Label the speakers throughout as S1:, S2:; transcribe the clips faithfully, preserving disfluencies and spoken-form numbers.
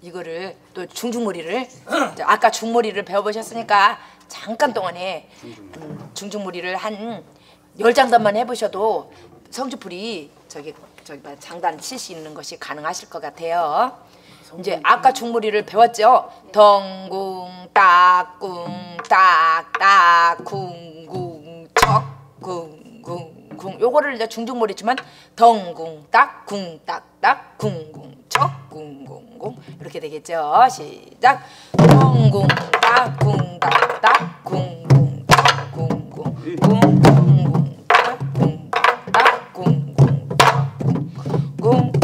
S1: 이거를 또 중중머리를 아까 중머리를 배워보셨으니까 잠깐 동안에 음, 중중머리를 한 열 장단만 해보셔도 성주풀이 저기 저기 장단 칠 수 있는 것이 가능하실 것 같아요. 이제 아까 중머리를 배웠죠. 덩궁 딱궁 딱딱 쿵궁 척궁궁 궁 요거를 이제 중중머리지만 덩궁 딱궁 딱딱 쿵궁 척궁궁궁 이렇게 되겠죠. 시작. 덩궁 딱궁 딱딱 쿵궁 척궁궁 쿵궁 딱궁 딱딱 쿵궁 쿵궁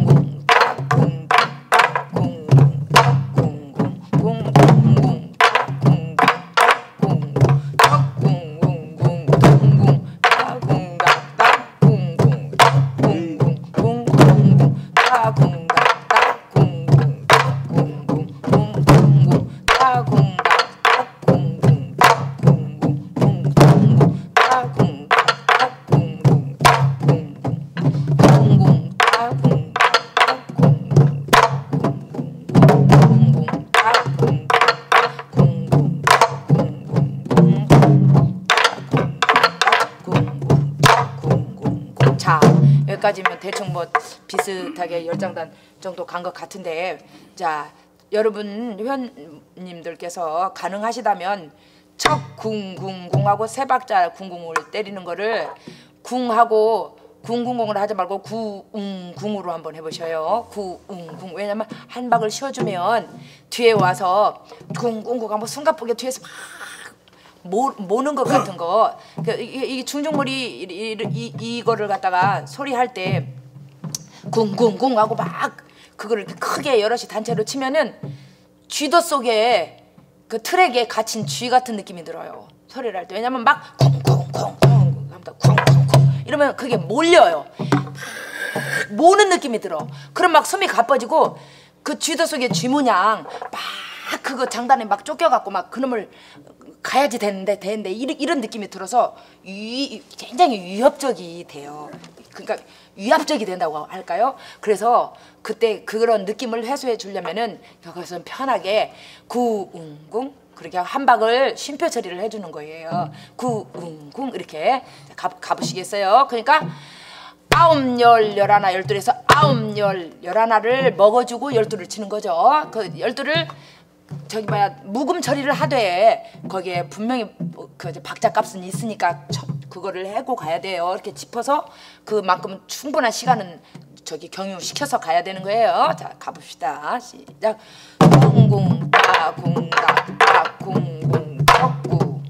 S1: 여기까지면 대충 뭐 비슷하게 열 장단 정도 간 것 같은데, 자 여러분 회원님들께서 가능하시다면 척 궁궁궁하고 세 박자 궁궁을 때리는 거를 궁하고 궁궁궁을 하지 말고 구웅궁으로 한번 해보셔요. 구웅궁. 왜냐면 한 박을 쉬어주면 뒤에 와서 궁궁궁 한번 숨가쁘게 뒤에서 막 모, 모는 것 같은 거. 그, 이, 이 중중머리 이, 이, 이거를 갖다가 소리할 때 궁궁궁 하고 막 그거를 이렇게 크게 여럿이 단체로 치면은 쥐도 속에 그 트랙에 갇힌 쥐 같은 느낌이 들어요. 소리를 할 때. 왜냐면 막 쿵쿵쿵쿵 하면서 쿵쿵쿵 이러면 그게 몰려요. 막 모는 느낌이 들어. 그럼 막 숨이 가빠지고 그 쥐도 속에 쥐 모양 막 그거 장단에 막 쫓겨갖고 막 그놈을 가야지 되는데 되는데 이런, 이런 느낌이 들어서 위, 굉장히 위협적이 돼요. 그러니까 위압적이 된다고 할까요? 그래서 그때 그런 느낌을 해소해 주려면은 여기서 편하게 구웅궁 그렇게 한 박을 쉼표 처리를 해주는 거예요. 구웅궁 이렇게 가, 가보시겠어요? 그러니까 아홉, 열, 열하나, 열둘에서 아홉, 열, 열하나를 먹어주고 열둘을 치는 거죠. 그 열둘을 저기 뭐야 묵음 처리를 하되 거기에 분명히 그 박자 값은 있으니까 그거를 해고 가야 돼요. 이렇게 짚어서 그만큼 충분한 시간은 저기 경유시켜서 가야 되는 거예요. 자 가봅시다. 시작. 공공 따공 따따 공공 덕구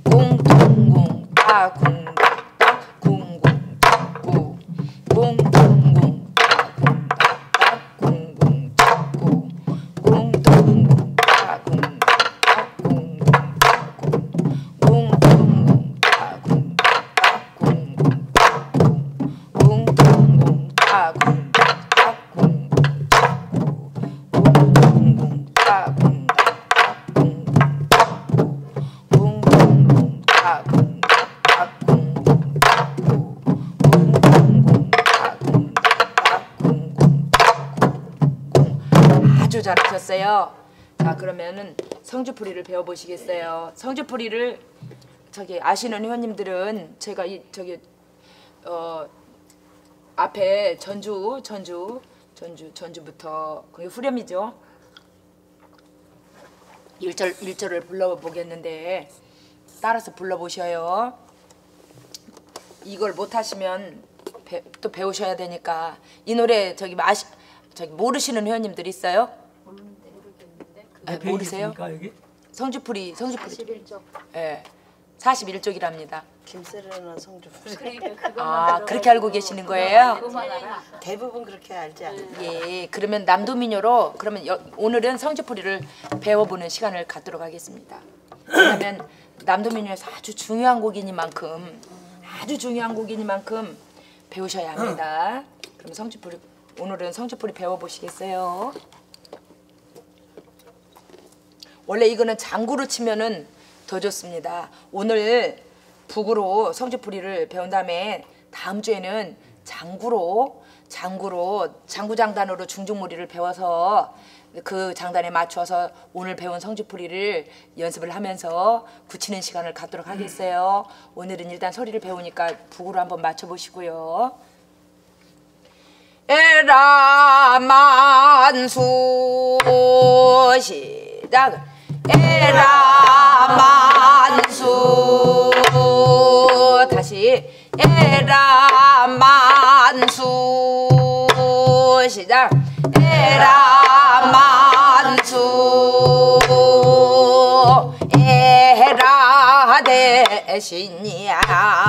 S1: 공공공 따공 따따 공공 덕구 공공공 따공 따따 공공 덕구 공공공 아주 잘하셨어요. 자 그러면은 성주풀이를 배워보시겠어요? 성주풀이를 저기 아시는 회원님들은 제가 이 저기 어 앞에 전주 전주 전주 전주부터 거기 후렴이죠. 일절 일절을 불러보겠는데 따라서 불러보셔요. 이걸 못하시면 배, 또 배우셔야 되니까 이 노래 저기 마시 저기 모르시는 회원님들 있어요? 아, 모르세요?
S2: 여기?
S1: 성주풀이 성주풀이
S3: 사십일 쪽.
S1: 예, 사십일 쪽이랍니다.
S3: 김세련한 성주풀이.
S4: 그러니까
S1: 아 그렇게 알고 계시는 거예요?
S3: 대부분 그렇게 알지 않나요?
S1: 예, 그러면 남도민요로 그러면 여, 오늘은 성주풀이를 배워보는 시간을 갖도록 하겠습니다. 왜냐하면 남도민요에서 아주 중요한 곡이니만큼 아주 중요한 곡이니만큼 배우셔야 합니다. 그럼 성주풀이 오늘은 성주풀이 배워보시겠어요? 원래 이거는 장구로 치면은 더 좋습니다. 오늘 북으로 성주풀이를 배운 다음에 다음 주에는 장구로 장구로 장구장단으로 중중무리를 배워서 그 장단에 맞춰서 오늘 배운 성주풀이를 연습을 하면서 굳히는 시간을 갖도록 하겠어요. 오늘은 일단 소리를 배우니까 북으로 한번 맞춰보시고요. 에라만수 시작. 에라만수 다시 에라만수 시작. 에라만수 에라 대신이야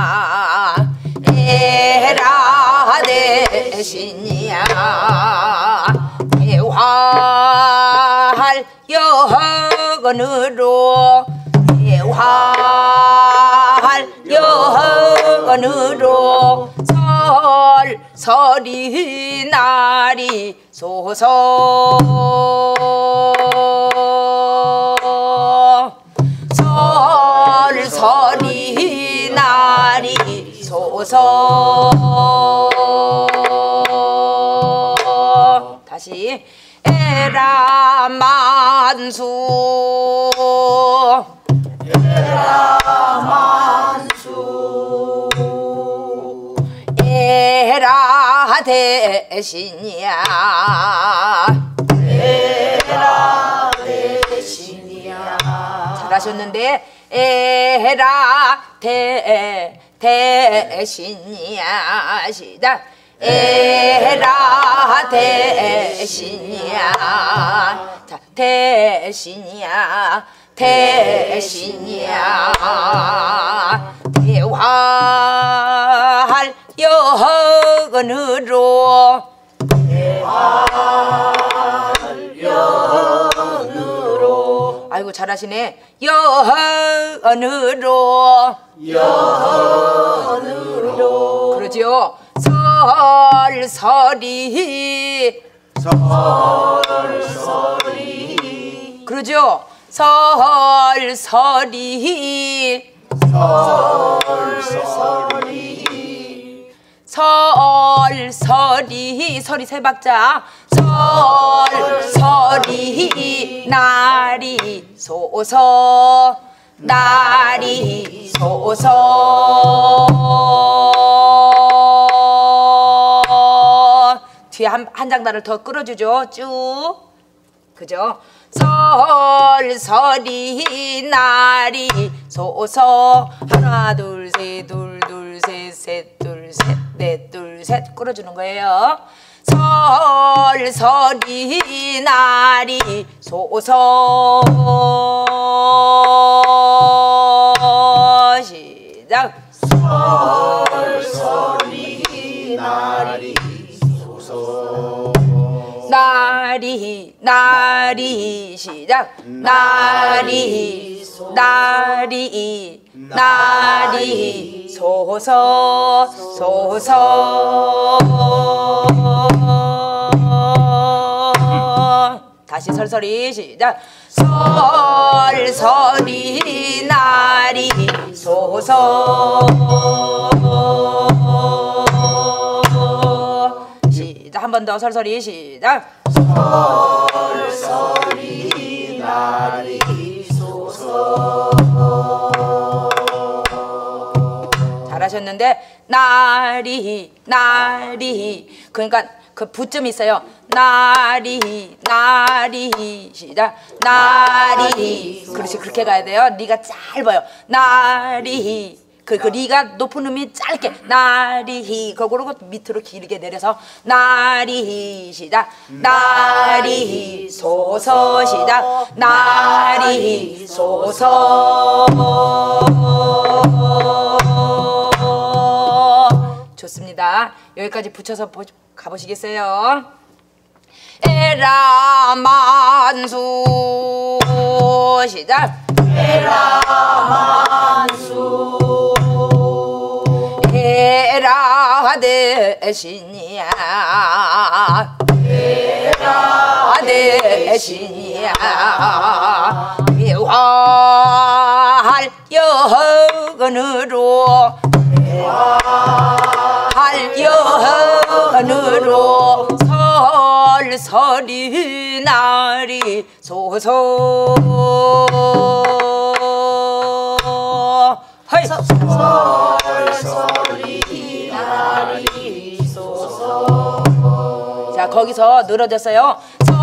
S1: 에라 대신이야 대활 여건으로 대활 여건으로 설 설이 날이 소서 설 설이 날이 소서 다시 에라만수 에라만수 에라 대신이야 에라 대신이야 잘하셨는데 에라 대 대신이야 시작. 에라 대신이야 자 대신이야 대신이야 대활 여건으로 대활 여건으로 아이고 잘하시네. 여건으로 여건으로 그러지요. 설설이 설설이 그러죠. 설설이 설설이 설설이 설이 세 박자 설설이 날이 소서 날이 소서 뒤에 한, 한 장단을 더 끌어주죠. 쭉 그죠? 설설이 날이 소서 하나 둘 셋 둘 둘 셋 셋 둘 셋 넷 둘 셋 끌어주는 거예요. 설설이 날이 소서 시작. 설설이 날이 소서 날이 날이 시작. 날이 날이 날이 소서 소서 다시 설설이 시작. 설설이 날이 소서 시작. 한 번 더 설설이 시작. 설설이 날이 소서 잘하셨는데 날이 날이 그러니까 그 부점이 있어요. 날이 날이 시작. 날이 그렇지 그렇게 가야 돼요. 리가 짧아요. 날이 그, 그 리가 높은 음이 짧게 날이 그러고 밑으로 길게 내려서 날이 시작. 날이 소서 시작. 날이 소서 좋습니다. 여기까지 붙여서 보, 가보시겠어요? 에라만수 시작. 에라만수 에라 대신이야 에라 대신이야 대활 여건으로 대활 활연으로 설설이 날이 소서 허이
S3: 설설이 날이 소서.
S1: 자 거기서 늘어졌어요.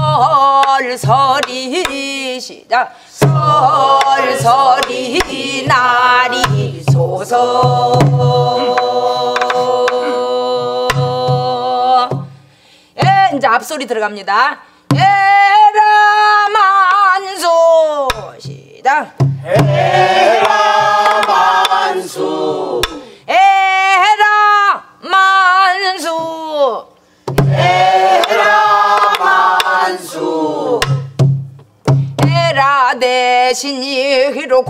S1: 설설이 시작. 설설이 날이 소서. 예, 이제 앞소리 들어갑니다. 에라만수 시작.
S3: 에라만수
S1: 에라만수
S3: 에라만수
S1: 에라 대신이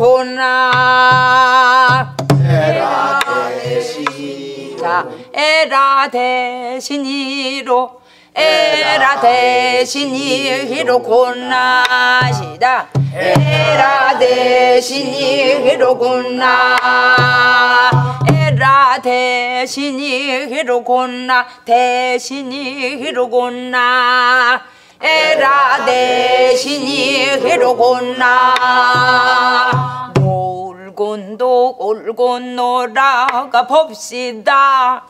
S1: 히로코나.
S3: 에라 대신
S1: 자 에라 대신이로 에라 대신이 히로코나 시작. 에라 대신이 히로코나 에라 대신이 히로코나 대신이 히로코나 에라 대신이 히로코나. 놀고 놀고 놀아가 봅시다.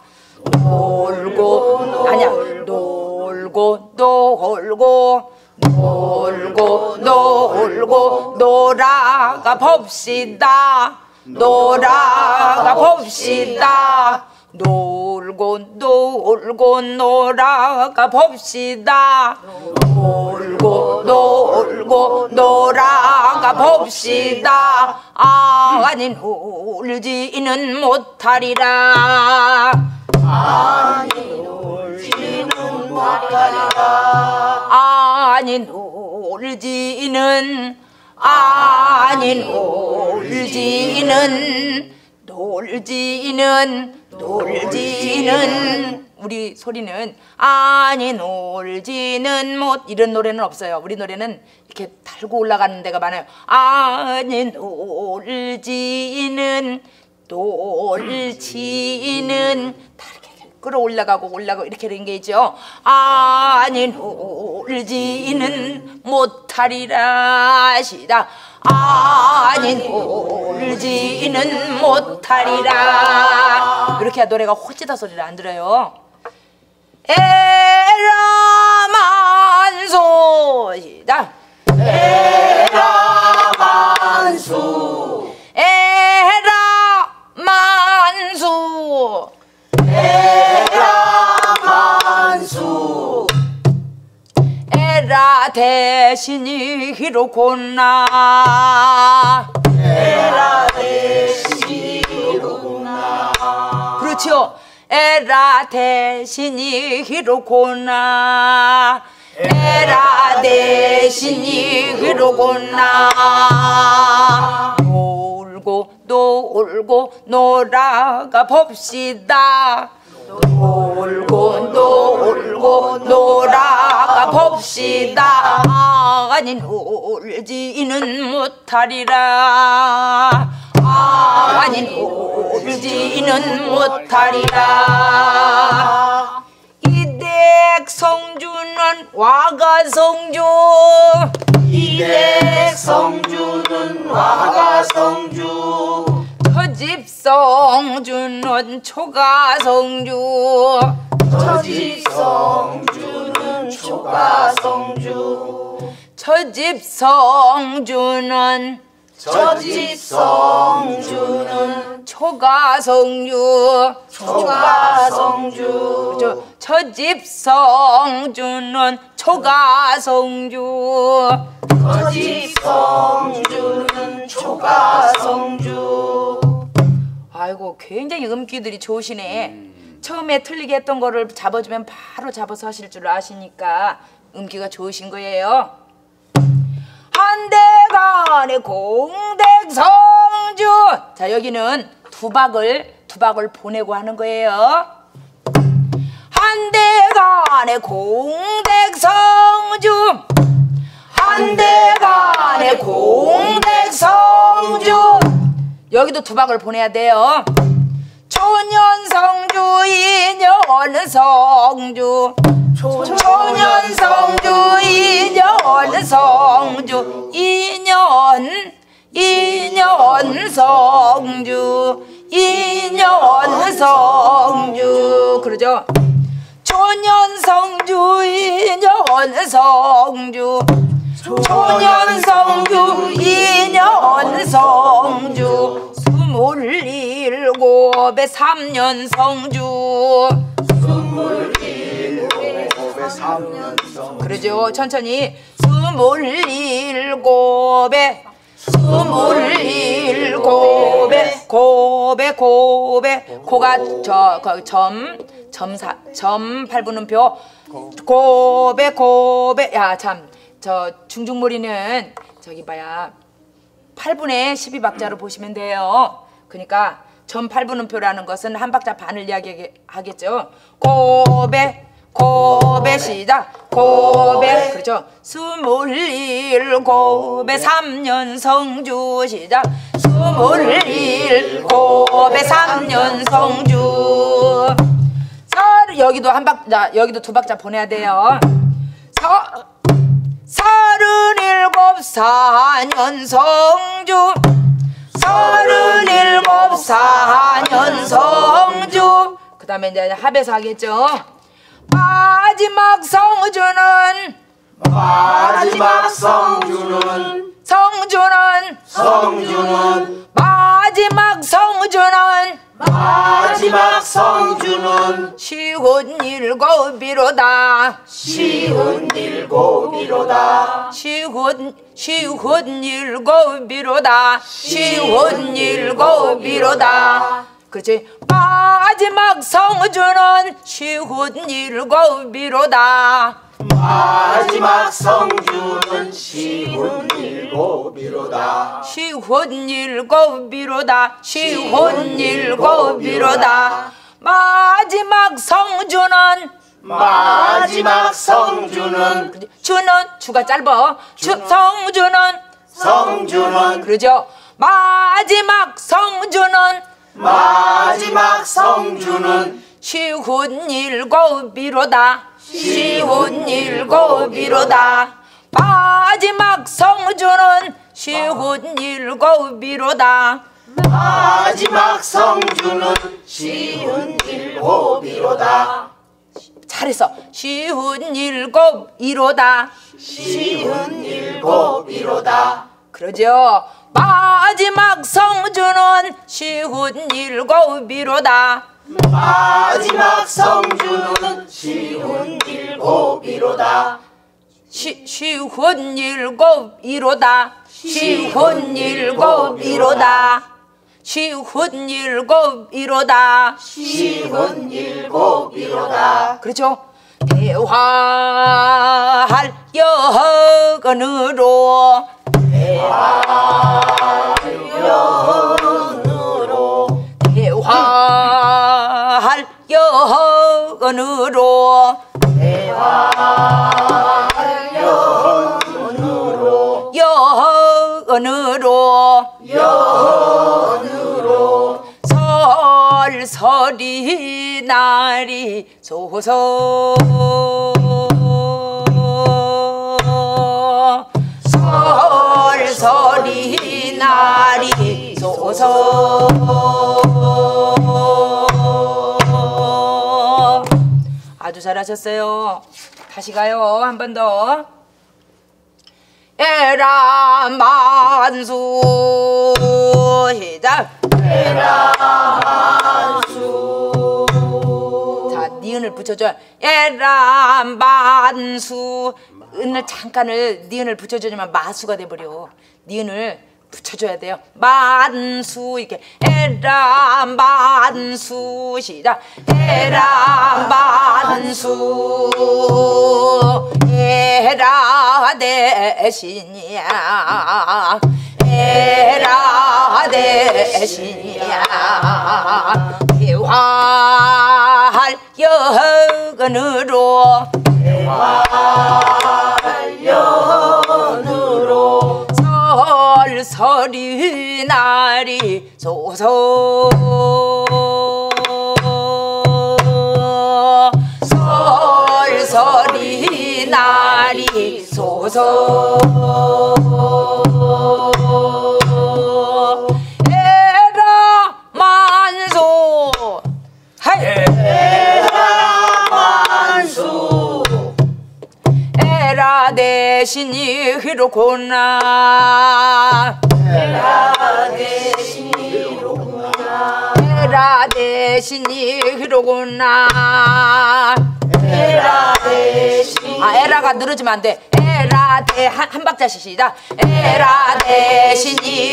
S1: 놀고 아니야 놀고 놀고 놀고 놀고 놀아가 봅시다. 놀아가 봅시다. 놀고 놀고 놀아가 봅시다. 놀고 놀고 놀아가 봅시다. 아니 놀지는 못하리라.
S3: 아니 놀지는 못하리라.
S1: 아니 놀지는 아니 놀지는 놀지는 놀지는 우리 소리는 아니 놀지는 못 이런 노래는 없어요. 우리 노래는 이렇게 달고 올라가는 데가 많아요. 아니 놀지는 놀지는 다 이렇게 끌어올라가고 올라가고 이렇게 된 게 있죠. 아니 놀지는 못하리라 시다. 아니 놀지는 못하리라. 이렇게 노래가 호찌다 소리를 안 들어요. 에라만수 시다.
S3: 에라만수
S1: 에라만수
S3: 에라만수
S1: 에라 대신이 히로코나
S3: 에라 대신이 히로코나.
S1: 그렇죠. 에라 대신이 히로코나 에라 대신이 히로코나. 놀고 놀고 놀아가 봅시다. 놀고 놀고 놀아가 봅시다. 아니 놀지는 못하리라. 아니 놀지는 못하리라. 이댁 성주는 와가성주
S3: 이댁 성주는 와가성주.
S1: 저집 성주는 초가성주
S3: 저집 성주는 초가성주.
S1: 저집 성주는
S3: 저집 성주는
S1: 초가성주
S3: 초가성주.
S1: 저, 저집 성주는 초가성주
S3: 저집 성주는 초가성주.
S1: 아이고 굉장히 음기들이 좋으시네. 처음에 틀리게 했던 거를 잡아주면 바로 잡아서 하실 줄 아시니까 음기가 좋으신 거예요. 한대간의 공댁성주. 자 여기는 두박을 두박을 보내고 하는 거예요. 한대간의 공댁성주 한대간의 공댁성주. 여기도 두박을 보내야 돼요. 초 초년성주 이년성주 초년성주 이년성주 이년 이년성주 이년성주 그러죠. 초년성주 이년성주 초년성주 이년성주 스물일곱에 삼년성주
S3: 스물일곱에 삼년성주
S1: 그러죠. 천천히 스물일곱에 스물일곱에 고배 고배 고가 저점 점사 점 팔분음표 고배 고배 야 참 저 중중머리는 저기 봐야 팔분의 십이 박자로 보시면 돼요. 그러니까 점 팔분음표라는 것은 한 박자 반을 이야기하겠죠. 고배 고배 시작 고배 그렇죠. 스물일곱에 삼년성주 시작 스물일곱에 삼년성주 서 여기도 한 박자 여기도 두 박자 보내야 돼요. 서 서른일곱 사년성주 서른일곱 사년성주 그 다음에 이제 합해서 하겠죠. 마지막 성주는
S3: 마지막 성주는
S1: 성주는
S3: 성주는
S1: 마지막 성주는
S3: 마지막 성주는
S1: 쉬운 일곱이로다
S3: 쉬운 일곱이로다
S1: 쉬운 쉬운 일곱이로다 쉬운 일곱이로다 그렇지. 마지막 성주는 쉬운 일곱이로다
S3: 마지막 성주는 쉬운 일곱이로다
S1: 쉬운 일곱이로다 쉬운 일곱이로다 마지막 성주는
S3: 마지막 성주는
S1: 주는 주가 짧아 주 성주는
S3: 성주는
S1: 그러죠. 마지막 성주는
S3: 마지막 성주는
S1: 쉬운 일곱이로다 쉬운 일곱이로다 마지막 성주는 쉬운 일곱이로다
S3: 마지막 성주는 쉬운 일곱이로다
S1: 잘했어. 쉬운 일곱이로다
S3: 쉬운 일곱이로다
S1: 그러죠. 마지막 성주는 쉬운 일곱이로다
S3: 마지막 성주는 쉬운 일곱이로다
S1: 쉬, 쉬운 일곱이로다 쉬운 일곱이로다 쉬운 일곱이로다
S3: 쉬운 일곱이로다
S1: 그렇죠. 대화할 여건으로
S3: 대화연으로
S1: 대화할 여건으로
S3: 대화연으로
S1: 여건으로
S3: 연으로
S1: 설설이 날이 소서 설설이 날이 소서 아주 잘하셨어요. 다시 가요. 한 번 더. 에라만수 시작.
S3: 에라만수
S1: 자, 니은을 붙여줘. 에라만수 은을 잠깐을 니은을 붙여주지만 마수가 돼버려. 니은을 붙여줘야 돼요. 만수 이렇게 에라만수 시작. 에라만수 에라 대신이야 에라 대신이야 대화할 여건으로
S3: 대화연으로
S1: 설설이 날이 소서 나리소서 에라 만수 하이
S3: 에라 만수
S1: 에라 대신이 히로구나
S3: 에라 대신이로구나
S1: 에라 대신이 히로구나
S3: 에라 대신
S1: 아 에라가 늘어지면 안 돼. 에라 대 한 한 박자씩 시작. 에라 대신이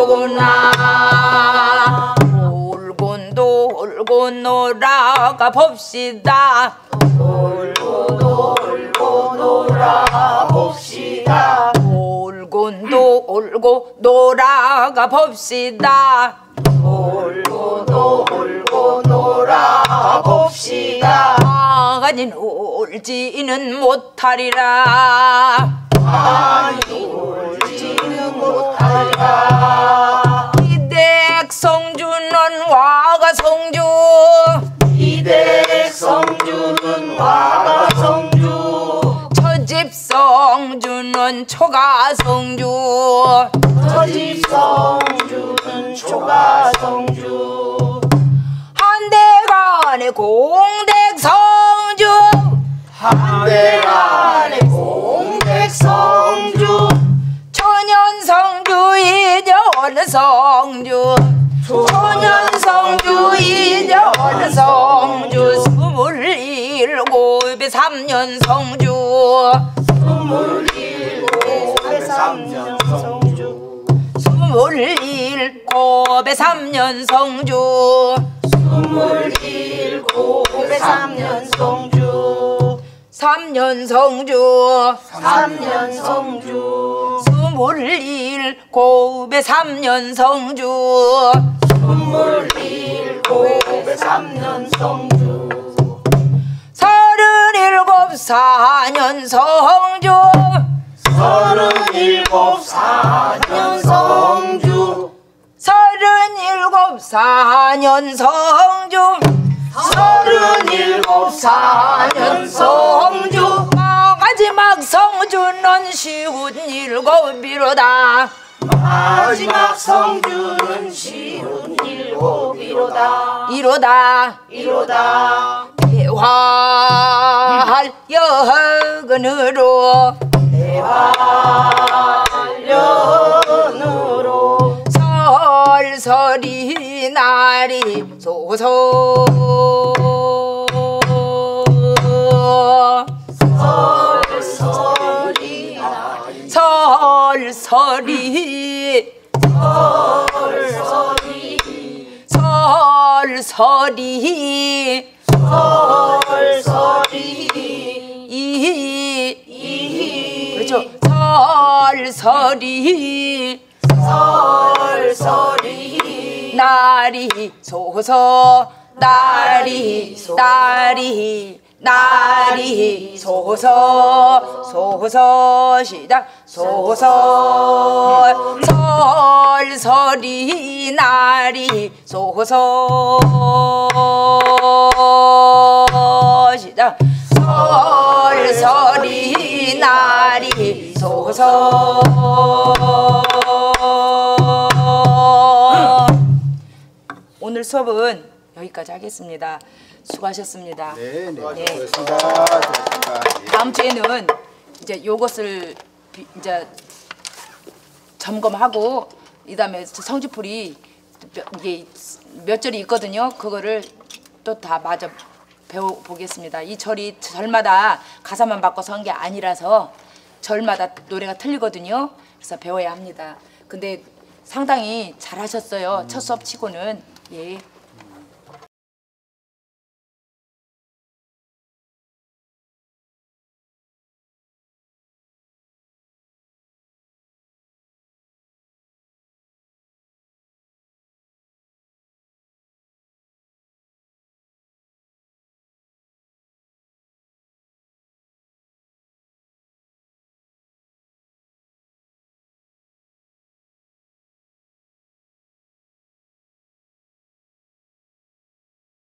S1: 히로구나 울곤도 울고 놀아가 봅시다.
S3: 울고 놀고 놀아 봅시다
S1: 울곤도 울고 놀아가 봅시다.
S3: 울고 놀고 놀아 봅시다
S1: 아가니 울지는 못하리라.
S3: 아니 울지는 못하리라
S1: 이댁 성주는 와가 성주
S3: 이댁 성주는 와가 성주
S1: 저집 성주는 초가 성주
S3: 저집 성주는 초가 성주
S1: 한대간의 공댁 성주
S3: 한대간의 공백 성주
S1: 천연 성주 이녀원 성주 천연 성주 이녀원 성주 스물일곱에 삼년 성주
S3: 스물일곱에 삼년 성주
S1: 스물일곱에 삼년 성주
S3: 스물일곱에 삼년 성주
S1: 삼년 성주
S3: 삼년 성주
S1: 스물일곱에 삼년 성주
S3: 스물일곱에 삼년 성주
S1: 서른일곱 사년 성주
S3: 서른일곱 사년 성주
S1: 서른일곱 사년 성주
S3: 서른일곱 사년 성주
S1: 마지막 성주는 쉬운 일곱이로다.
S3: 마지막 성주는 쉬운 일곱이로다
S1: 이로다
S3: 이로다
S1: 대화할 여근으로
S3: 대활련으로
S1: 설설이 날이 소서
S3: 설설이
S1: 설설이
S3: 설설이
S1: 설설이
S3: 설설이
S1: 이
S3: 이
S1: 그렇죠 설설이
S3: 설설이
S1: 날이 소서 날이 날이 날이 소서 소서 시작 소서 설설이 날이 소서 시작 설설이 날이 소서 오늘 수업은 여기까지 하겠습니다. 수고하셨습니다.
S2: 네, 네.
S1: 네.
S2: 수고하셨습니다. 수고하셨습니다.
S1: 다음 주에는 이제 요것을 비- 이제 점검하고 이다음에 성지풀이 몇, 이게 몇 절이 있거든요. 그거를 또 다 마저 배워 보겠습니다. 이 절이 절마다 가사만 바꿔서 한 게 아니라서 절마다 노래가 틀리거든요. 그래서 배워야 합니다. 근데 상당히 잘하셨어요. 첫 수업 치고는 예.